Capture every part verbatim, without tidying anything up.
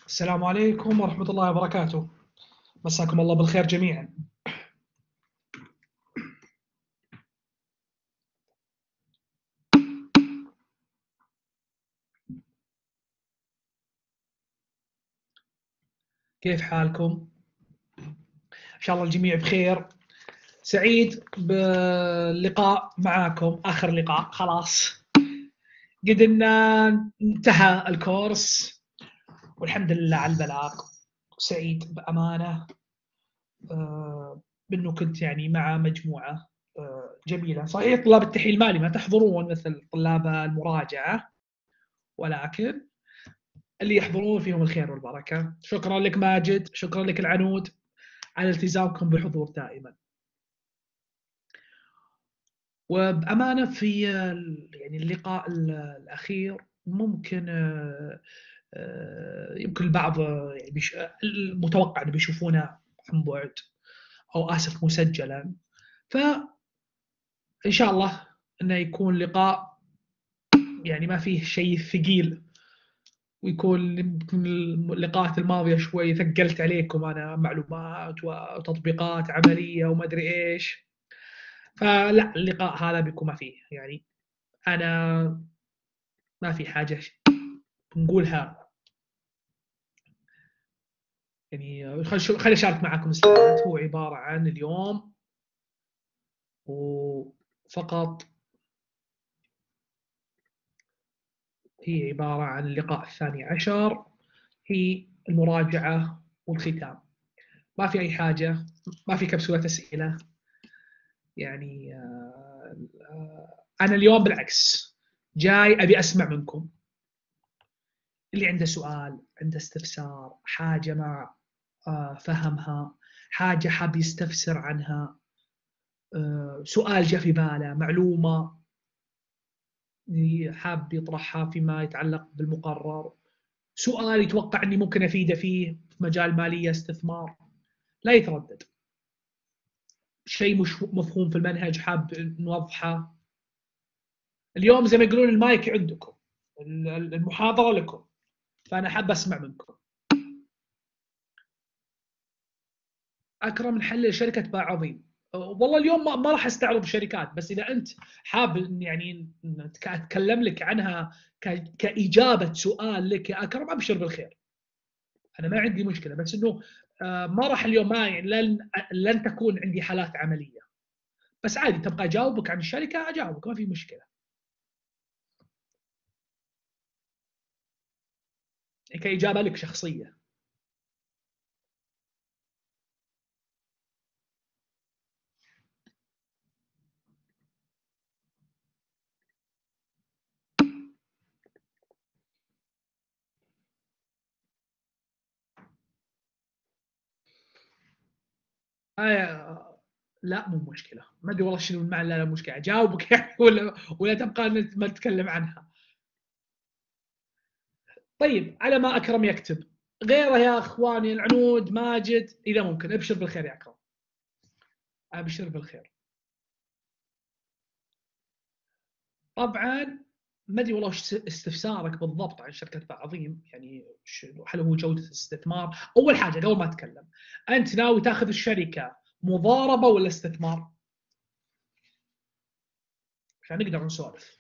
السلام عليكم ورحمة الله وبركاته. مساكم الله بالخير جميعا. كيف حالكم؟ إن شاء الله الجميع بخير. سعيد باللقاء معاكم، آخر لقاء خلاص. قد إن انتهى الكورس والحمد لله على البلاغ. سعيد بأمانة آه، بأنه كنت يعني مع مجموعة آه، جميلة. صحيح طلاب التحليل المالي ما تحضرون مثل طلاب المراجعة، ولكن اللي يحضرون فيهم الخير والبركة. شكرا لك ماجد، شكرا لك العنود على التزامكم بالحضور دائما. وبأمانة في يعني اللقاء الأخير ممكن يمكن البعض يعني المتوقع أنه بيشوفونه عن بعد أو آسف مسجلا، فإن شاء الله أنه يكون لقاء يعني ما فيه شيء ثقيل، ويكون يمكن اللقاءات الماضيه شوي ثقلت عليكم انا معلومات وتطبيقات عمليه وما ادري ايش. فلا اللقاء هذا بيكون ما فيه يعني انا ما في حاجه نقولها. يعني خل خليني اشارك معكم السلايد. هو عباره عن اليوم وفقط، هي عباره عن اللقاء الثاني عشر، هي المراجعه والختام. ما في اي حاجه، ما في كبسوله اسئله. يعني آه، آه، انا اليوم بالعكس جاي ابي اسمع منكم. اللي عنده سؤال، عنده استفسار، حاجه ما آه، فهمها، حاجه حاب يستفسر عنها، آه، سؤال جاء في باله، معلومه حاب يطرحها فيما يتعلق بالمقرر، سؤال يتوقع اني ممكن افيده فيه في مجال ماليه استثمار، لا يتردد. شيء مش مفهوم في المنهج حاب نوضحه. اليوم زي ما يقولون المايك عندكم، المحاضره لكم، فانا حاب اسمع منكم. اكرم نحلل شركه باع عظيم. والله اليوم ما, ما راح استعرض شركات، بس اذا انت حاب يعني اتكلم لك عنها كاجابه سؤال لك يا اكرم، ابشر بالخير، انا ما عندي مشكله. بس انه ما راح اليوم، ما يعني لن لن تكون عندي حالات عمليه، بس عادي تبقى اجاوبك عن الشركه اجاوبك، ما في مشكله. كاجابه لك شخصيه. آه لا مو مشكله، ما ادري والله شنو المعنى لا, لا مشكله اجاوبك يعني، ولا ولا تبقى ما نتكلم عنها. طيب على ما اكرم يكتب، غيره يا اخواني العنود ماجد اذا ممكن ابشر بالخير يا اكرم، ابشر بالخير. طبعا ما ادري والله وش استفسارك بالضبط عن شركه بعظيم، يعني هل هو جوده الاستثمار؟ اول حاجه قبل ما اتكلم، انت ناوي تاخذ الشركه مضاربه ولا استثمار؟ عشان نقدر نسولف.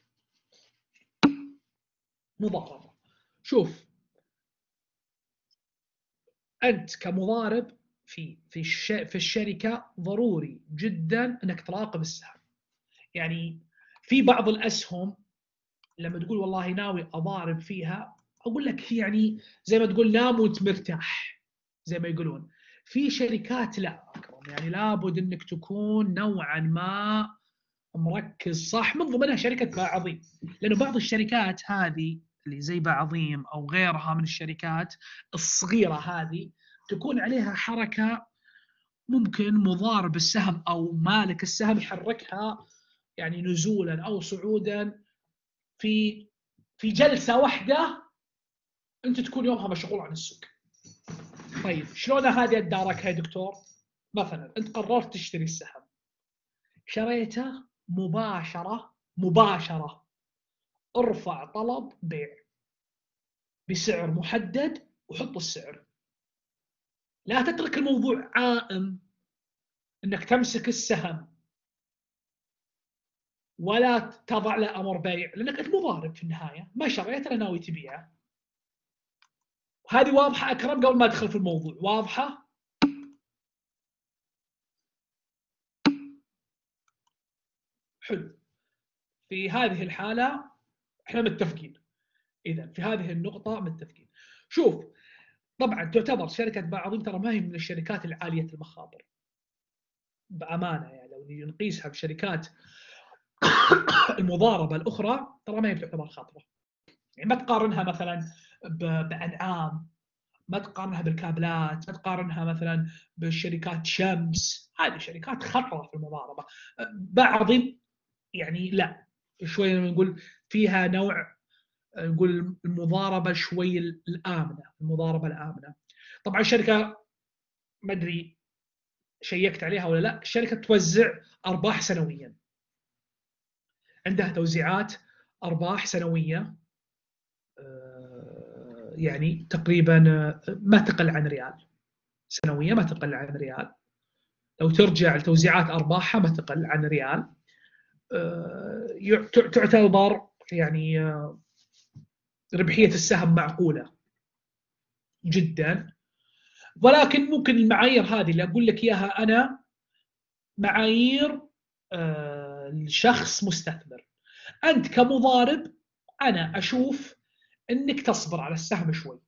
مضاربه. شوف، انت كمضارب في في في الشركه ضروري جدا انك تراقب السهم. يعني في بعض الاسهم لما تقول والله ناوي اضارب فيها، اقول لك يعني زي ما تقول نام وانت مرتاح، زي ما يقولون. في شركات لا اكرم، يعني لابد انك تكون نوعا ما مركز صح، من ضمنها شركه بعظيم. لانه بعض الشركات هذه اللي زي بعظيم او غيرها من الشركات الصغيره هذه تكون عليها حركه، ممكن مضارب السهم او مالك السهم يحركها يعني نزولا او صعودا في في جلسه واحده، انت تكون يومها مشغول عن السوق. طيب شلون هذه اداركها يا دكتور؟ مثلا انت قررت تشتري السهم، شريته مباشره مباشره، ارفع طلب بيع بسعر محدد، وحط السعر. لا تترك الموضوع عائم انك تمسك السهم ولا تضع له امر بيع، لانك انت مضارب في النهايه، ما شريت انا ناوي تبيعه. هذه واضحه اكرم قبل ما ادخل في الموضوع؟ واضحه؟ حلو. في هذه الحاله احنا متفقين. اذا في هذه النقطه متفقين. شوف، طبعا تعتبر شركه بعضهم ترى ما هي من الشركات العاليه المخاطر بامانه، يعني لو نقيسها بشركات المضاربه الاخرى ترى ما هي تعتبر خاطره. يعني ما تقارنها مثلا بانعام، ما تقارنها بالكابلات، ما تقارنها مثلا بالشركات شمس، هذه شركات خطره في المضاربه. بعض يعني لا، شوي نقول فيها نوع، نقول المضاربه شوي الامنه، المضاربه الامنه. طبعا الشركه ما ادري شيكت عليها ولا لا، الشركه توزع ارباح سنويا، عندها توزيعات ارباح سنويه، يعني تقريبا ما تقل عن ريال سنويا، ما تقل عن ريال. لو ترجع لتوزيعات ارباحها ما تقل عن ريال. تعتبر يعني ربحيه السهم معقوله جدا. ولكن ممكن المعايير هذه اللي اقول لك اياها انا معايير لشخص مستثمر. انت كمضارب انا اشوف انك تصبر على السهم شوي،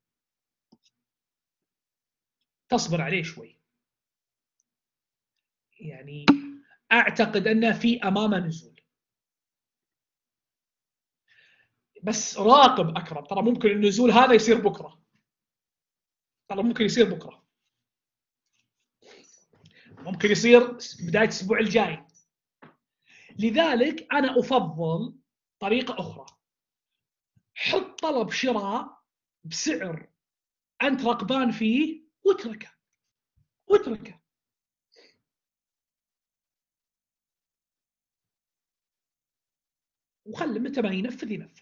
تصبر عليه شوي. يعني اعتقد ان في امامه نزول، بس راقب اكرم، ترى ممكن النزول هذا يصير بكره، ترى ممكن يصير بكره، ممكن يصير بدايه الاسبوع الجاي. لذلك انا افضل طريقه اخرى، حط طلب شراء بسعر انت رغبان فيه واتركه، واتركه. وخلي متى ما ينفذ ينفذ.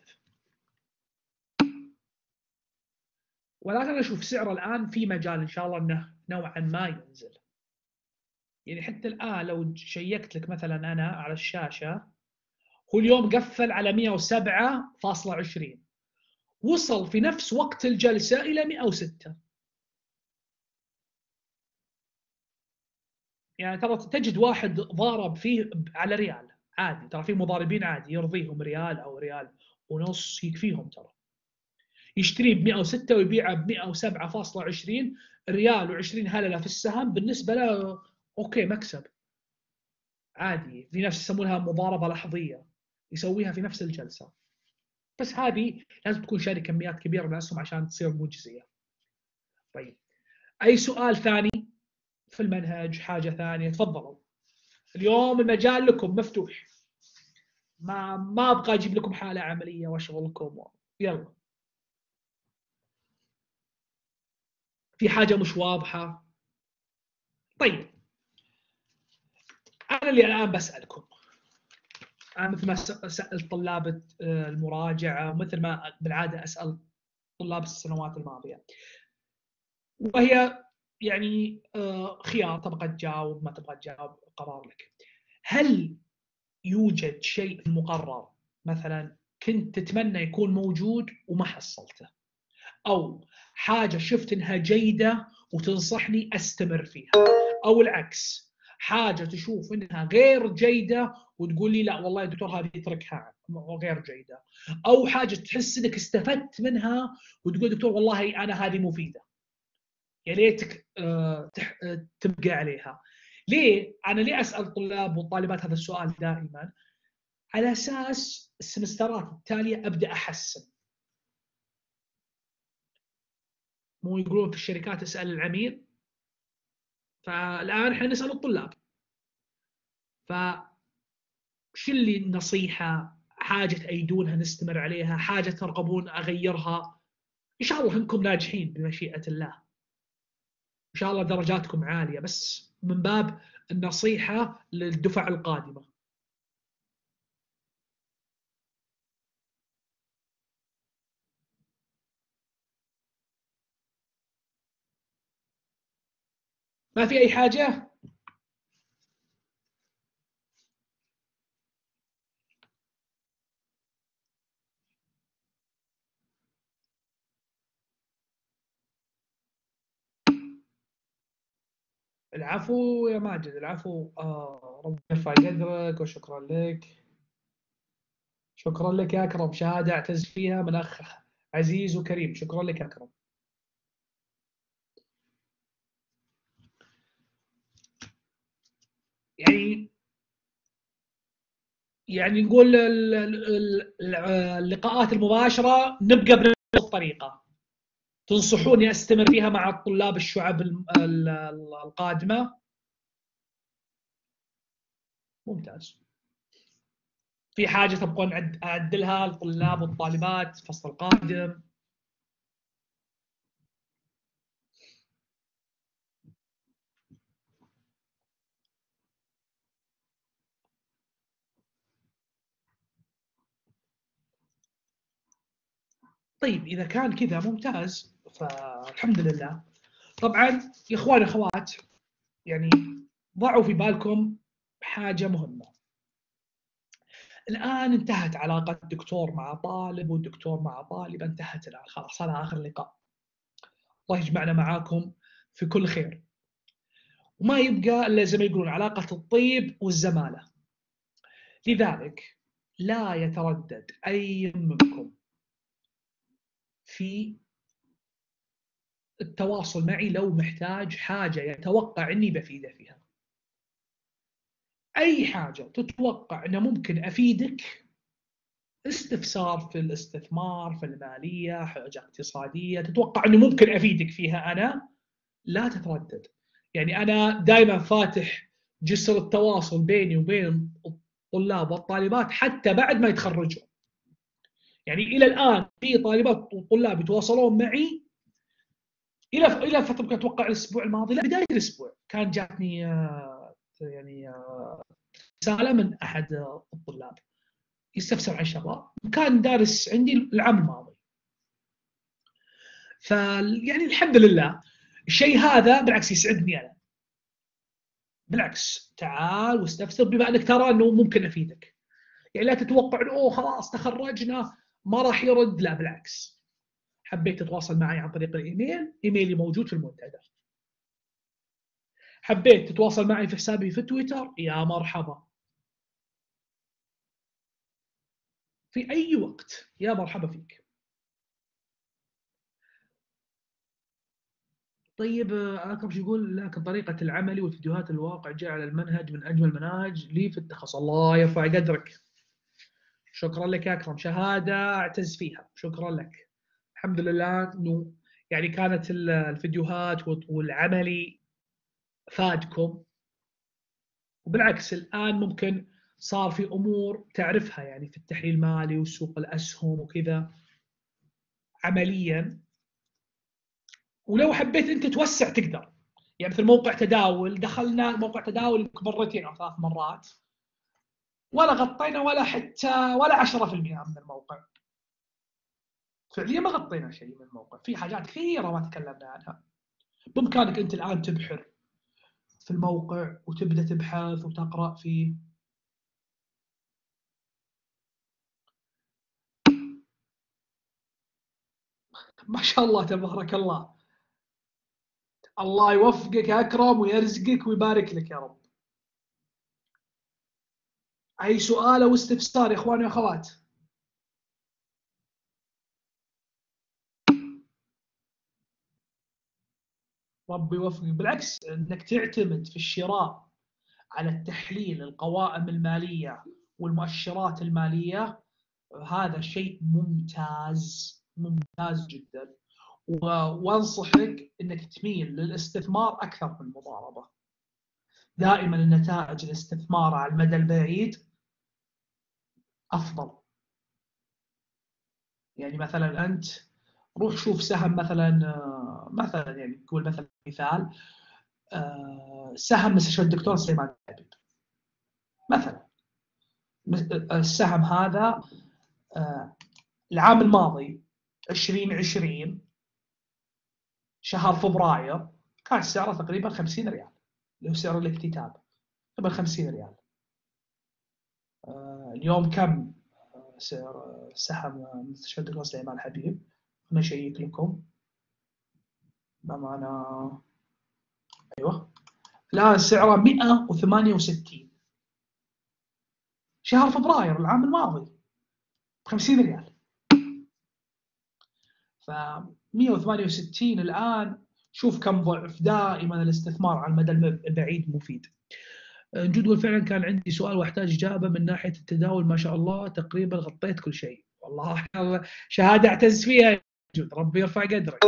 ولكن انا اشوف سعره الان في مجال ان شاء الله انه نوعا ما ينزل. يعني حتى الان لو شيكت لك مثلا انا على الشاشه، هو اليوم قفل على مئة وسبعة فاصلة عشرين، وصل في نفس وقت الجلسه الى مئة وستة. يعني ترى تجد واحد ضارب فيه على ريال عادي، ترى في مضاربين عادي يرضيهم ريال او ريال ونص يكفيهم، ترى يشتريه ب مئة وستة ويبيعه ب مئة وسبعة فاصلة عشرين، ريال وعشرين هلله في السهم بالنسبه له اوكي مكسب عادي. في ناس يسمونها مضاربه لحظيه، يسويها في نفس الجلسه. بس هذه لازم تكون شاري كميات كبيره من الاسهم عشان تصير مجزيه. طيب، اي سؤال ثاني في المنهج؟ حاجه ثانيه تفضلوا، اليوم المجال لكم مفتوح. ما ما ابغى اجيب لكم حاله عمليه واشغلكم. يلا، في حاجه مش واضحه؟ طيب، انا اللي الان بسالكم، انا مثل ما سالت طلاب المراجعه ومثل ما بالعاده اسال طلاب السنوات الماضيه، وهي يعني خيار، تبغى تجاوب ما تبغى تجاوب قرار لك. هل يوجد شيء مقرر مثلا كنت تتمنى يكون موجود وما حصلته، او حاجه شفت انها جيده وتنصحني استمر فيها، او العكس حاجه تشوف انها غير جيده وتقول لي لا والله يا دكتور هذه اتركها غير جيده، او حاجه تحس انك استفدت منها وتقول دكتور والله انا هذه مفيده يا ليتك تبقى عليها. ليه انا ليه اسال الطلاب والطالبات هذا السؤال دائما؟ على اساس السمسترات التاليه ابدا احسن. مو يقولون في الشركات اسال العميل، فالان احنا نسال الطلاب. ف شو اللي نصيحه، حاجه تأيدونها نستمر عليها، حاجه ترغبون اغيرها؟ ان شاء الله انكم ناجحين بمشيئه الله، ان شاء الله درجاتكم عاليه، بس من باب النصيحه للدفع القادمه. ما في أي حاجة؟ العفو يا ماجد، العفو. آه ربنا يرفع قدرك وشكرا لك. شكرا لك يا أكرم، شهادة أعتز فيها من أخ عزيز وكريم. شكرا لك يا أكرم. يعني يعني نقول اللقاءات المباشرة نبقى بنفس الطريقة. تنصحوني أستمر فيها مع الطلاب الشعب القادمة؟ ممتاز. في حاجة تبغون أعدلها الطلاب والطالبات الفصل القادم؟ طيب إذا كان كذا ممتاز، فالحمد لله. طبعا يا إخوان أخوات، يعني ضعوا في بالكم حاجة مهمة. الآن انتهت علاقة الدكتور مع طالب والدكتور مع طالب، انتهت الآن خلاص، هذا آخر لقاء. الله يجمعنا معاكم في كل خير، وما يبقى إلا زي ما يقولون علاقة الطيب والزمالة. لذلك لا يتردد أي منكم في التواصل معي لو محتاج حاجة يتوقع أني بفيده فيها. أي حاجة تتوقع أنه ممكن أفيدك، استفسار في الاستثمار، في المالية، حاجة اقتصادية تتوقع أنه ممكن أفيدك فيها أنا، لا تتردد. يعني أنا دائما فاتح جسر التواصل بيني وبين الطلاب والطالبات حتى بعد ما يتخرجوا. يعني إلى الآن في طالبات وطلاب يتواصلون معي إلى إلى فترة أتوقع الأسبوع الماضي، لا بداية الأسبوع كان جاتني يعني رسالة من أحد الطلاب يستفسر عن الشباب، كان دارس عندي العام الماضي. فيعني الحمد لله الشيء هذا بالعكس يسعدني انا. بالعكس تعال واستفسر بما انك ترى انه ممكن افيدك. يعني لا تتوقع انه اوه خلاص تخرجنا ما راح يرد، لا بالعكس. حبيت تتواصل معي عن طريق الايميل، ايميلي موجود في المنتدى. حبيت تتواصل معي في حسابي في تويتر، يا مرحبا. في اي وقت يا مرحبا فيك. طيب اكرم شو يقول؟ لكن طريقه العملي والفيديوهات الواقع جعل المنهج من اجمل المناهج لي في التخصص. الله يرفع قدرك. شكرا لك يا اكرم، شهاده اعتز فيها. شكرا لك. الحمد لله انه يعني كانت الفيديوهات والعملي فادكم. وبالعكس الان ممكن صار في امور تعرفها يعني في التحليل المالي وسوق الاسهم وكذا عمليا. ولو حبيت انت توسع تقدر. يعني مثل موقع تداول، دخلنا موقع تداول مرتين او ثلاث مرات ولا غطينا ولا حتى ولا عشرة بالمئة من الموقع. فعليا ما غطينا شيء من الموقع، في حاجات كثيره ما تكلمنا عنها. بامكانك انت الان تبحر في الموقع وتبدا تبحث وتقرا فيه. ما شاء الله تبارك الله. الله يوفقك يا اكرم ويرزقك ويبارك لك يا رب. اي سؤال او استفسار يا اخواني واخوات؟ ربي يوفقك. بالعكس انك تعتمد في الشراء على التحليل القوائم الماليه والمؤشرات الماليه، هذا شيء ممتاز ممتاز جدا. وانصحك انك تميل للاستثمار اكثر من المضاربه. دائما النتائج الاستثمار على المدى البعيد افضل. يعني مثلا انت روح شوف سهم مثلا، مثلا يعني تقول مثلا مثال سهم مستشفى الدكتور سليمان الحبيب مثلا. السهم هذا العام الماضي ألفين وعشرين شهر فبراير كانت السعر تقريبا خمسين ريال، اللي هو سعر الاكتتاب تقريبا خمسين ريال. آه اليوم كم سعر سهم مستشفى الدكتور سليمان حبيب؟ أنا أشيك لكم بأمانة. أيوه الآن سعره مئة وثمانية وستين، شهر فبراير العام الماضي ب خمسين ريال. ف مئة وثمانية وستين الآن، شوف كم ضعف. دائما الاستثمار على المدى البعيد مفيد. جدول فعلا كان عندي سؤال واحتاج إجابة من ناحية التداول، ما شاء الله تقريبا غطيت كل شيء. والله شهادة أعتز فيها جود، ربي يرفع قدرك.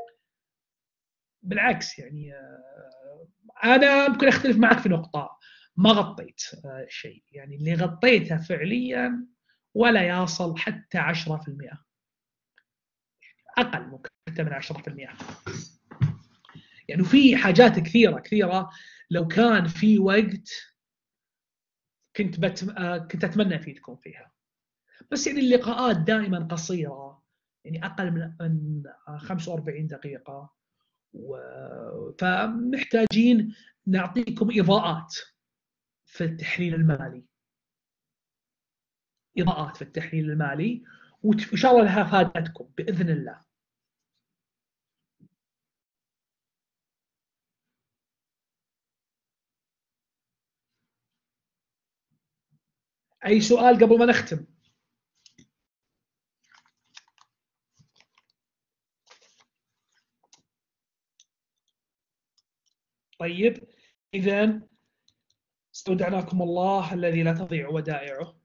بالعكس يعني أنا ممكن أختلف معك في نقطة، ما غطيت شيء، يعني اللي غطيته فعليا ولا يصل حتى عشرة بالمئة، أقل ممكن حتى من عشرة بالمئة. يعني في حاجات كثيرة كثيرة لو كان في وقت كنت بت... كنت أتمنى أفيدكم فيها، بس يعني اللقاءات دائما قصيرة، يعني أقل من خمسة وأربعين دقيقة، و... فمحتاجين نعطيكم إضاءات في التحليل المالي، إضاءات في التحليل المالي، وإن شاء الله لها فادتكم بإذن الله. أي سؤال قبل ما نختم؟ طيب إذا استودعناكم الله الذي لا تضيع ودائعه،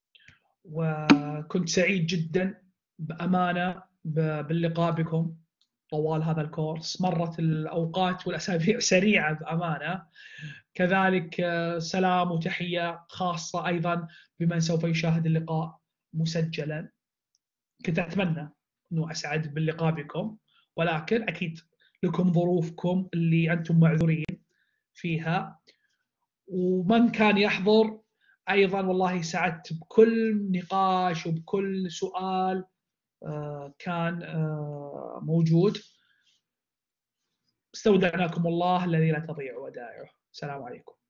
وكنت سعيد جدا بأمانة باللقاء بكم طوال هذا الكورس. مرت الأوقات والأسابيع سريعة بأمانة. كذلك سلام وتحية خاصة أيضا بمن سوف يشاهد اللقاء مسجلا. كنت أتمنى أنه أسعد باللقاء بكم، ولكن أكيد لكم ظروفكم اللي أنتم معذورين فيها. ومن كان يحضر أيضا والله سعدت بكل نقاش وبكل سؤال كان موجود. استودعناكم الله الذي لا تضيع ودائعه. السلام عليكم.